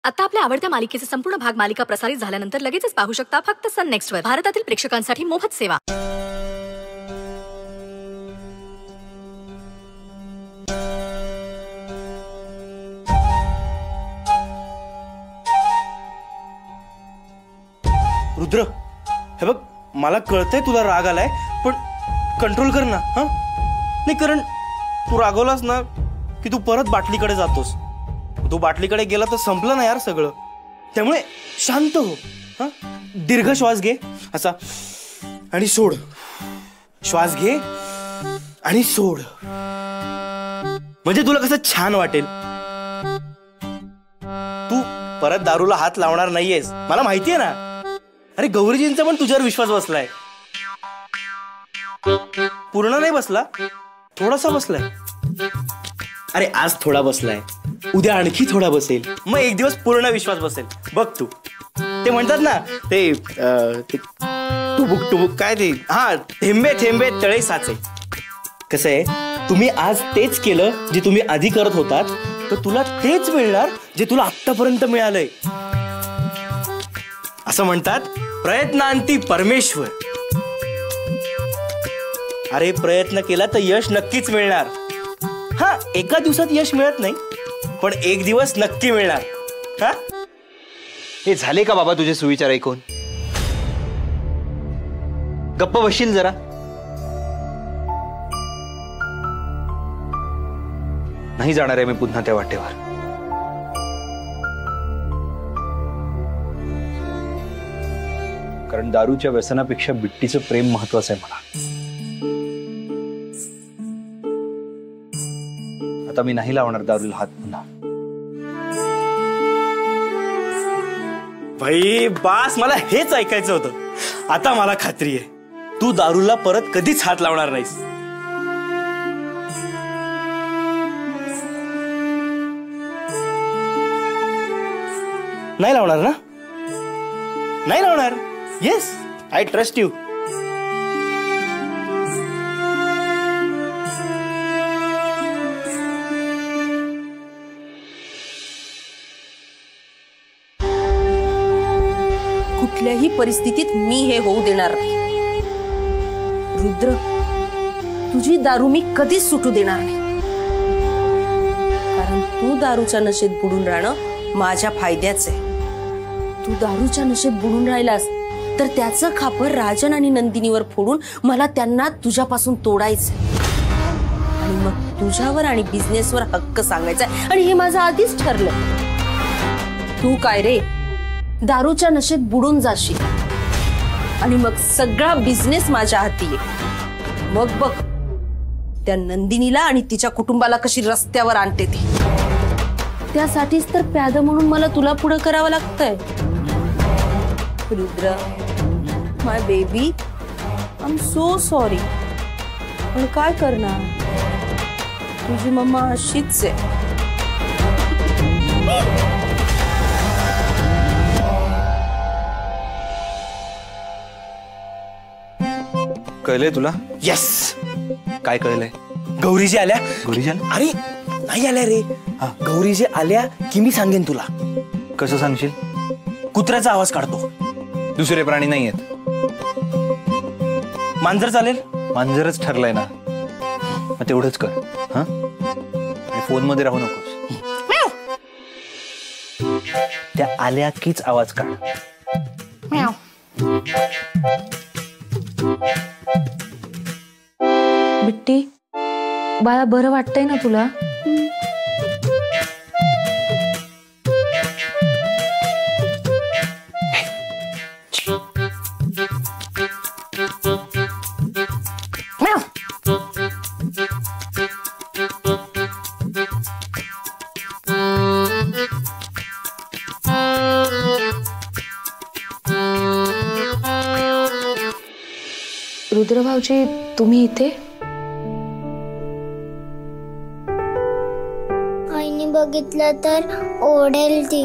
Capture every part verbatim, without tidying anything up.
आता आपल्या आवडत्या मालिकेचे संपूर्ण भाग मालिका प्रसारित झाल्यानंतर लगेचच पाहू शकता फक्त सन नेक्स्ट वर. भारतातील प्रेक्षकांसाठी मोफत सेवा. रुद्र, हे बघ, मला कळतंय तुला राग आलाय, पण कंट्रोल कर ना. हा नाही, कारण तू रागवलास ना की तू परत बाटलीकडे जातोस. तू बाटलीकडे गेला तर संपलं ना यार सगळं. त्यामुळे शांत हो. हा, दीर्घ श्वास घे असा आणि सोड. श्वास घे आणि सोड. म्हणजे तुला कसं छान वाटेल. तू परत दारूला हात लावणार नाहीयेस, मला माहितीये ना. अरे गौरीजींचा पण तुझ्यावर विश्वास बसलाय. पूर्ण नाही बसला, थोडासा बसलाय. अरे आज थोडा बसलाय, उद्या आणखी थोडा बसेल, मग एक दिवस पूर्ण विश्वास बसेल. बघ तू, ते म्हणतात ना ते टुबुक टुबुक काय ते, हा, थेंबे थेंबे तळे साचे. कसं आहे, तुम्ही आज तेच केलं जे तुम्ही आधी करत होतात, तर तुला तेच मिळणार जे तुला आत्तापर्यंत मिळालंय. असं म्हणतात, प्रयत्नांती परमेश्वर. अरे प्रयत्न केला तर यश नक्कीच मिळणार. हा, एका दिवसात यश मिळत नाही, पण एक दिवस नक्की मिळणार. हा, हे झाले का बाबा तुझे सुविचार ऐकून? गप्प बसशील जरा? नाही जाणार आहे मी पुन्हा त्या वाटेवर. कारण दारूच्या व्यसनापेक्षा बिट्टीचं प्रेम महत्वाचं आहे मला. आता मी नाही लावणार दारूला हात पुन्हा. भाई बास, मला हेच ऐकायचं होतं. आता मला खात्री आहे, तू दारूला परत कधीच हात लावणार नाहीस. नाही लावणार ना? नाही लावणार. Yes, I trust you. कुठल्याही परिस्थितीत मी हे होऊ देणार नाही. रुद्र, तुझी दारू मी कधीच सुटू देणार नाही. कारण तू दारूच्या नशेत बुडून राहणं माझ्या फायद्याच आहे. तू दारूच्या नशेत बुडून राहिलास तर त्याचं खापर राजन आणि नंदिनीवर फोडून मला त्यांना तुझ्यापासून तोडायचं, आणि मग तुझ्यावर आणि बिझनेसवर हक्क सांगायचा. आणि हे माझं आधीच ठरलं. तू काय रे, दारूच्या नशेत बुडून जाशील आणि मग सगळा बिझनेस माझ्या हाती आहे. मग बघ त्या नंदिनीला आणि तिच्या कुटुंबाला कशी रस्त्यावर आणते ती. त्यासाठीच तर प्याद म्हणून मला तुला पुढं करावं लागतंय. Rudra, my baby, I am so sorry. पण काय करणार, तुझी मम्मा अशीच आहे. कळलंय तुला? येस. काय कळलंय? गौरीजी आल्या. गौरीजी आल्या? अरे नाही आल्या रे. गौरीजी आल्या की मी सांगेन तुला. कसं सांगशील? कुत्र्याचा आवाज काढतो. दुसरे प्राणी नाही आहेत. मांजर चालेल? मांजरच ठरलंय ना, मग तेवढंच कर. हा, आणि फोन मध्ये राहू नकोस. त्या आल्या कीच आवाज काढ. बिट्टी, बाळा, बरं वाटतंय ना तुला? रुद्र भाऊजी, तुम्ही इथे? आईने बघितलं तर ओरडेल ती.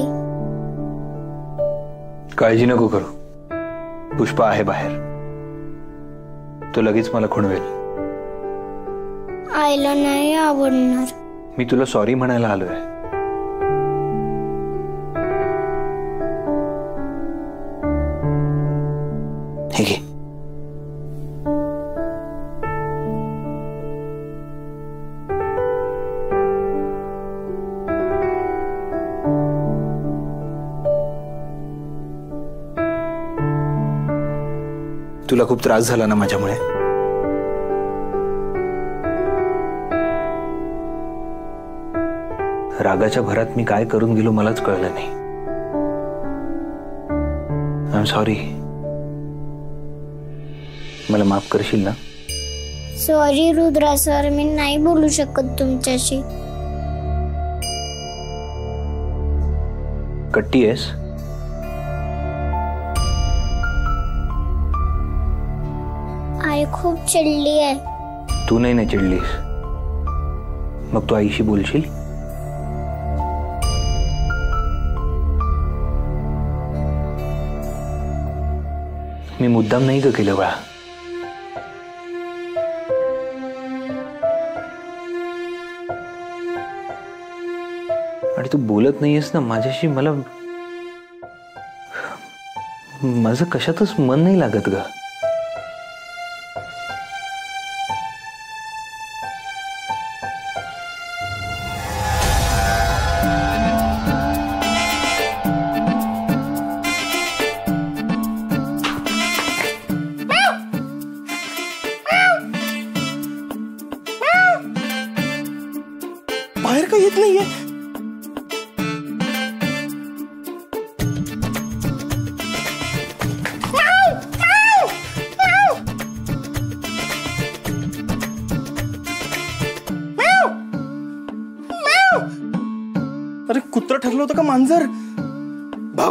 काळजी नको करू, पुष्पा आहे बाहेर, तो लगेच मला खुणवेल. आईला नाही आवडणार. मी तुला सॉरी म्हणायला आलोय. हे घे. तुला खूप त्रास झाला ना माझ्यामुळे? रागाच्या भरात मी काय करून गेलो मलाच कळलं नाही. I am sorry. मला माफ करशील ना? सॉरी रुद्रा सर, मी नाही बोलू शकत तुमच्याशी. कट्टी आहेस? आई खूप चिडली आहे. तू नाही ना चिडलीस, मग तू आईशी बोलशील? मी मुद्दाम नाही ग केलं बाळा. आणि तू बोलत नाहीयेस ना माझ्याशी. मला माझं कशातच मन नाही लागत ग. बाहेर का येत नाहीये? अरे कुत्रा ठरलं होतं का मांजर? भाऊ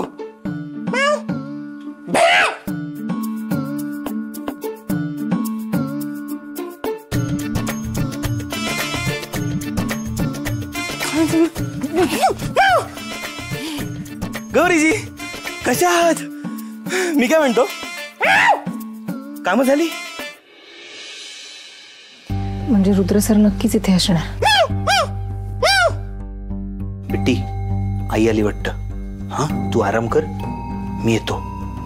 गौरीजी कशा आहात? मी काय म्हणतो, कामं झाली? म्हणजे रुद्र सर नक्कीच इथे असणार. बिट्टी आई आली वाटतं. हा तू आराम कर, मी येतो.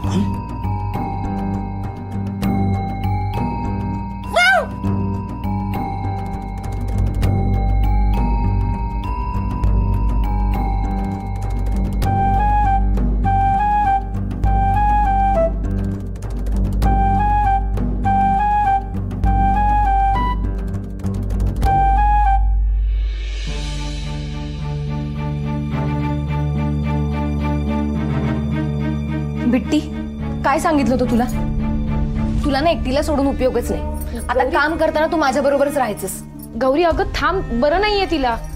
बिट्टी, काय सांगितलं होतं तुला? तुला ना एकटीला सोडून उपयोगच नाही. आता काम करताना तू माझ्या बरोबरच राहायचंस. गौरी अगं थांब, बरं नाहीये तिला.